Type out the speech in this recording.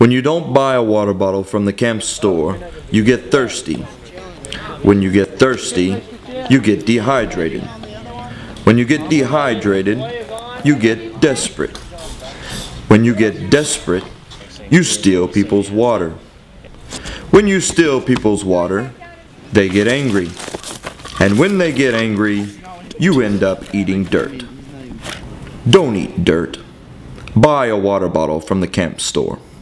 When you don't buy a water bottle from the camp store, you get thirsty. When you get thirsty, you get dehydrated. When you get dehydrated, you get desperate. When you get desperate, you steal people's water. When you steal people's water, they get angry. And when they get angry, you end up eating dirt. Don't eat dirt. Buy a water bottle from the camp store.